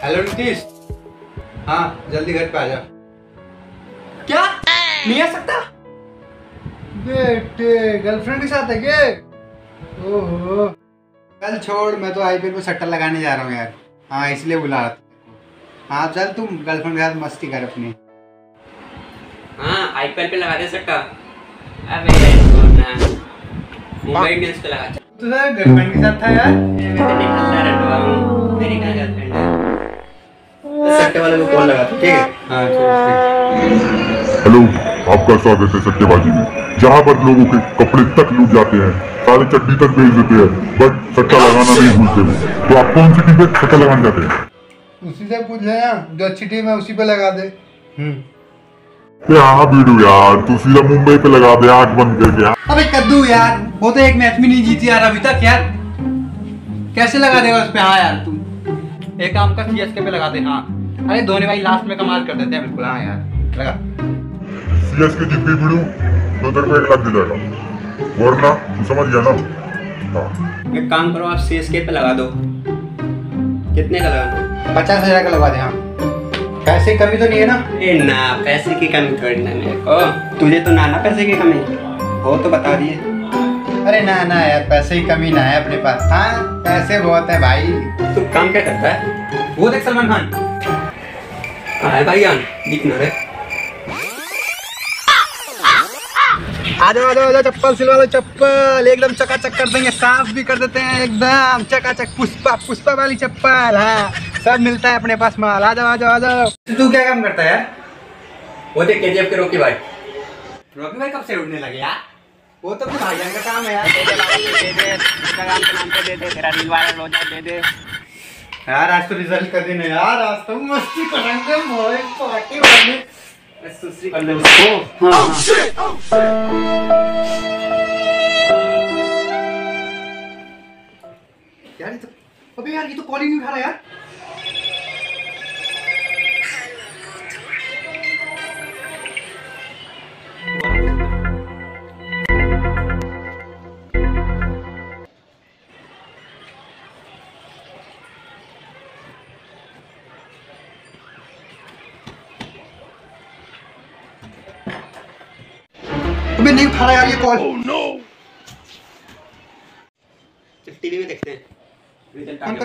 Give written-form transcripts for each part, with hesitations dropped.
Hello Nitish. हाँ जल्दी घर पे आ जा। क्या नहीं आ सकता? बेटे गर्लफ्रेंड के साथ है क्या? ओहो चल छोड़, मैं तो आईपीएल पे सट्टा लगाने जा रहा हूँ यार। हाँ इसलिए बुला रहा था। हाँ चल तुम गर्लफ्रेंड के साथ मस्ती कर अपनी। हाँ आईपीएल पे लगा दे सट्टा। अबे सोना मुंबई इंडियंस पे लगा। तू सर गर्लफ्रेंड के साथ था यार। मैं तो निकलता रहता हूँ, मेरी क्या गर्लफ्रेंड है। सट्टे वाले को कॉल लगा, ठीक है? हाँ चल। हेलो, आपका स्वागत है सट्टेबाजी में, जहाँ पर लोगों के कपड़े तक लूट जाते हैं, सारी चड्डी तक बेच देते हैं, बट सट्टा लगाना नहीं भूलते वो। तो आप कौन सी टीम पे सट्टा लगाने जाते हैं? उसी से पूछ लेना, जो अच्छी टीम है उसी पे लगा दे। हाँ बीडू यार, तू सीधा मुंबई पे लगा दे आंख बंद करके। अबे कद्दू यार, वो तो एक मैच भी नहीं जीती यार अभी तक यार, कैसे लगा देगा उस पे? हाँ यार तू एक काम कर, सीएसके पे लगा दे। हाँ अरे धोनी भाई लास्ट में कमाल कर देते हैं बिल्कुल। हाँ यार लगा। सीएसके जीत गई बीडू तो तेरे को 1 लाख दे जाएगा, वरना तू समझ गया ना? हाँ एक काम करो, आप सीएसके पे लगा दो। कितने का लगाना? 50,000 का लगा दे। हाँ पैसे कमी तो नहीं है ना? ए ना, पैसे की कमी थोड़ी ना मेरे को। तुझे तो ना पैसे की कमी हो तो बता दिए। अरे ना ना यार, पैसे की कमी ना है अपने पास। हाँ पैसे बहुत है भाई। तू काम क्या करता है? वो देख सलमान खान। हाँ भाई जान दिख ना रे। आ जाओ चप्पल सिलवा लो, चप्पल एकदम चकाचक कर देंगे, साफ भी कर देते हैं एकदम चकाचक। पुष्पा वाली चप्पल। हाँ सब मिलता है अपने पास माल। आ जाओ। तू क्या काम करता है यार? वो देख केजीएफ के रॉकी भाई। रॉकी भाई कब से उड़ने लगे यार? वो तो भाईजान का काम है यार। इंस्टाग्राम के नाम पे दे दे, तेरा रील वायरल हो जाए, दे दे यार। आज तो रिजल्ट का दिन है यार, आज तो मस्ती करेंगे, मौज पार्टी वाले। सुश्री कर दे उसको। हाँ यार तो अबे यार ये तो कॉल ही नहीं उठा रहा यार। अबे नहीं उठा रहा यार ये कॉल। टीवी में देखते हैं रिजल्ट आ गया।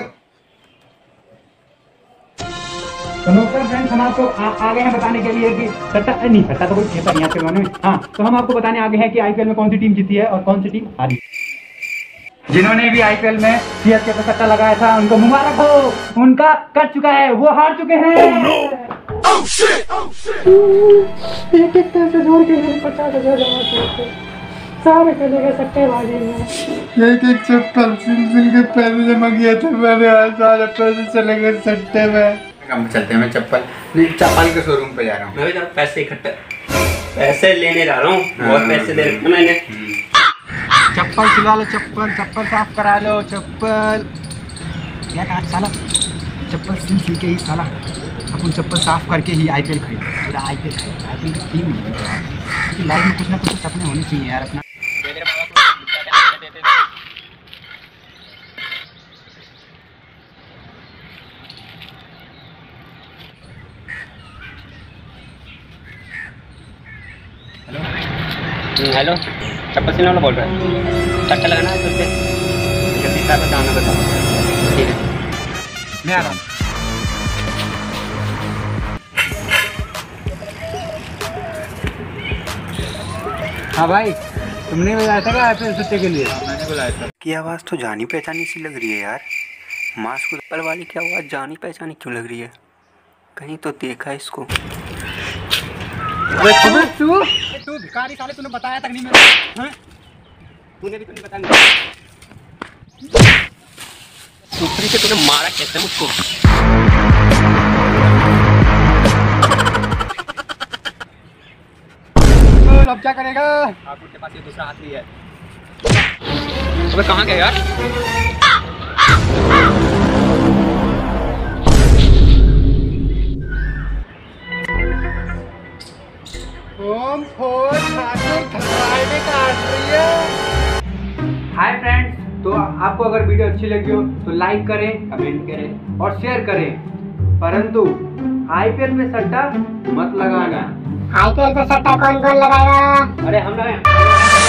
तो नमस्कार फ्रेंड्स, हम आपको आगे हैं बताने के लिए कि सट्टा तो कोई खेता नहीं आपके मन में। हाँ तो हम आपको बताने आगे हैं कि आईपीएल में कौन सी टीम जीती है और कौन सी टीम हारी। जिन्होंने भी आईपीएल में सीएसके पे सट्टा लगाया था उनको मुबारक हो, उनका कट चुका है, वो हार चुके हैं। एक पैसे जोड़ के 50,000 जमा किए थे, सारे चले गए सट्टेबाजी में। एक चप्पल सिल के पैसे जमा किए थे मैंने, आज सारे पैसे चले गए सट्टे में। हम चलते हैं, मैं चप्पल के शोरूम पे जा रहा हूँ। मैं भी जरा पैसे लेने जा रहा हूँ। बहुत पैसे दे रखे मैंने। चप्पल सिला लो, चप्पल साफ करा लो। चप्पल क्या कहा साला, चप्पल सिल के ही साला अपन चप्पल साफ करके ही आईपीएल खरीदे। पूरा आईपीएल की टीम नहीं, लाइफ में कुछ ना कुछ सपने होने चाहिए यार अपना। हेलो, चप्पल सिलने वाला बोल रहा है। सट्टा लगाना है तुझसे, जल्दी से बताना बता। ठीक है मैं आ रहा हूँ। हाँ भाई, तुमने बुलाया था क्या आईपीएल सट्टे के लिए? मैंने बुलाया था। की आवाज़ तो जानी पहचानी सी लग रही है यार। मास्क ऊपर वाली की आवाज़ जानी पहचानी क्यों लग रही है? कहीं तो देखा इसको। तू भिखारी साले, तूने बताया तक नहीं मेरे। हाँ? तूने भी तो नहीं बताया। ऊपरी से तूने मारा कैसे मुझको? अब क्या करेगा? ठाकुर के पास ये दूसरा हाथ भी है। अबे कहाँ गया यार? ओम फोर ठाकुर थलवाई में काट रही है। हाय फ्रेंड्स, तो आपको अगर वीडियो अच्छी लगी हो तो लाइक करें, कमेंट करें और शेयर करें। परंतु आईपीएल में सट्टा मत लगाना। आईपीएल पे सट्टा कौन कौन लगाएगा? अरे हम लगाए।